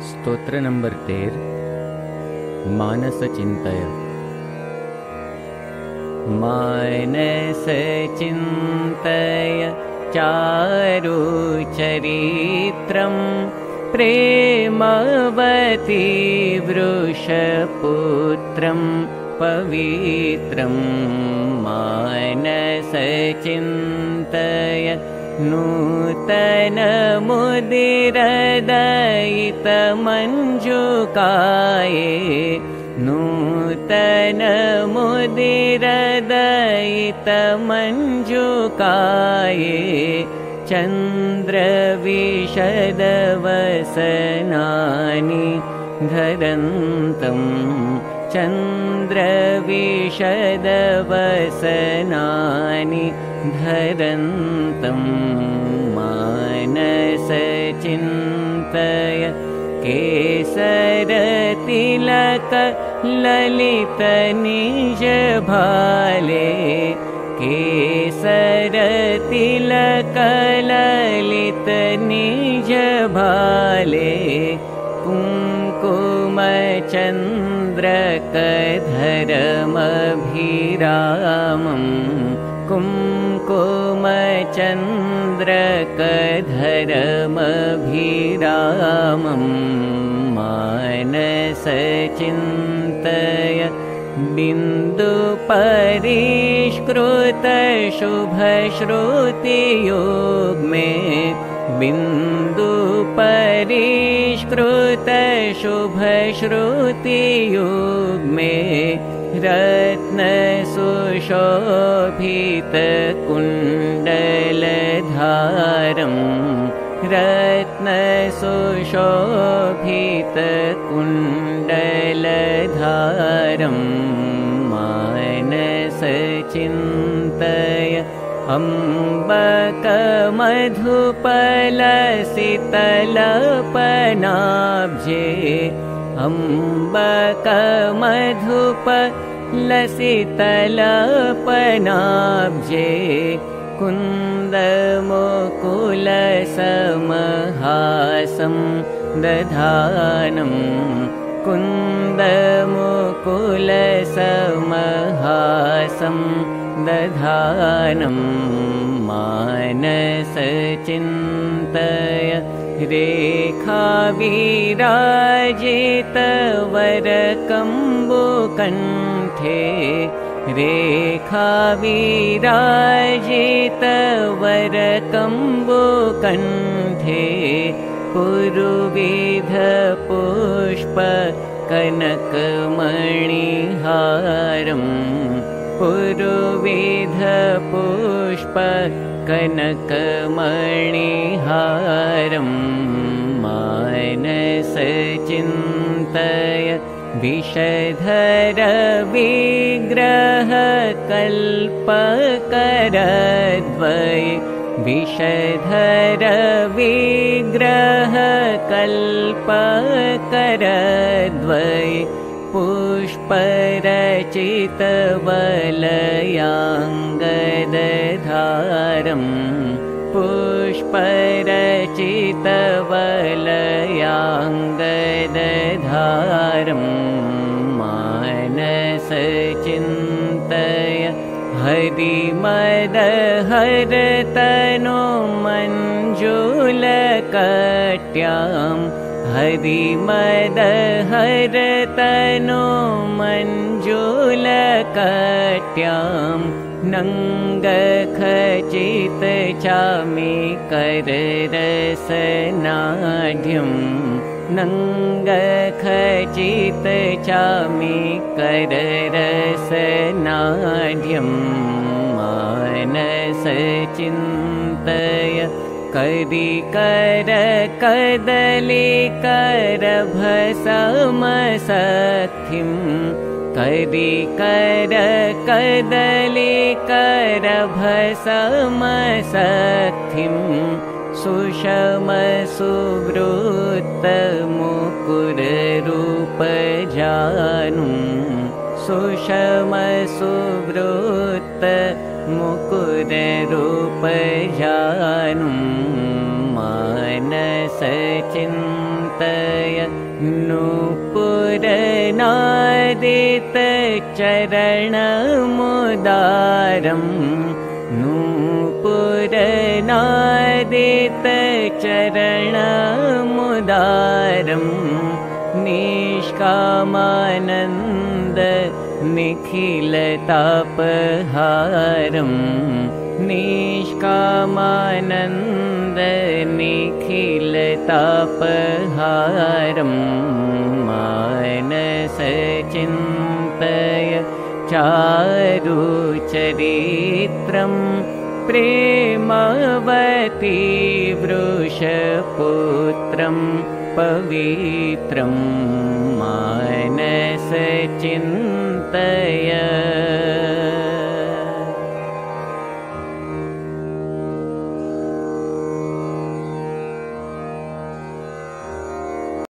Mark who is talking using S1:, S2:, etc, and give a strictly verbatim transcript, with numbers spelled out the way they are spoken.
S1: स्तोत्र नंबर तेर मानस चिंतय। मानस चिंतय चारु चरित्रं प्रेमवती वृषपुत्रं पवित्रं। मानस चिंतय नूतन मुदिरदयित मंजुकाये। नूतन मुदिरदयित मंजुकाये। चंद्र विशद वसनानि धरन्तं। चंद्र विशद वसनानि धरन्तं। मानस चिंतय केसर तिलक ललित निज भाले। केसर तिलक ललित निज भाले। कुंकुम चंद्रकधरमभिरामम्। कुंकुम चंद्रकधरमभिरामम्। मानस चिंतय बिंदु परिष्कृत शुभ श्रुति योग में। बिंदु परिष्कृत शुभ श्रुति योग में। रत्न सुशोभित कुंडलधारम्। रत्न सुशोभित कुंडलधारम्। मानस चिंतय अम्बक मधुपलसितलपनाब्जे। अम्बक मधुपलसितलपनाब्जे। कुन्दमुकुलसमहासं दधानं। कुन्दमुकुलसमहासं दधानं। मानस चिंतय रेखाविराजित वरकम्बुकण्ठे। रेखाविराजित वरकम्बुकण्ठे। पुरुविध पुष्प कनकमणिहारम्। पुरुविध पुष्प कनकमणिहारम्। मानस चिंतय विषधर विग्रह कल्पकरद्वय। विषधर विग्रह कल्पकरद्वय। पुष्परचित वलयांगदधारम्। पुष्परचित वलयांगदधारम्। मानस चिंतय हरिमदहरतनो मंजुलकट्याम्। हरिमदहरतनो मंजुलकट्याम्। नङ्गखचित चामीकररसनाढ्यम्। नङ्गखचित चामीकररसनाढ्यम्। मानस चिंतय करिकर कदलीकरभसमसखिम्। करिकर कदलीकरभसमसखिम्। सुषम सुवृत्त मुकुररूपजानुम्। सुषम सुवृत्त मुकुररूपजानुम्। मानस चिंतय नूपुरनादितचरणमुदारम् नूपुरनादितचरणमुदारम् निष्कामानन्द निखिलतापहारम् निष्कामानन्द निखिलतापहारम् मानसचिन्तय चारुचरित्रम् प्रेमवती वृषपुत्रं पवित्रं मानसचिन्तय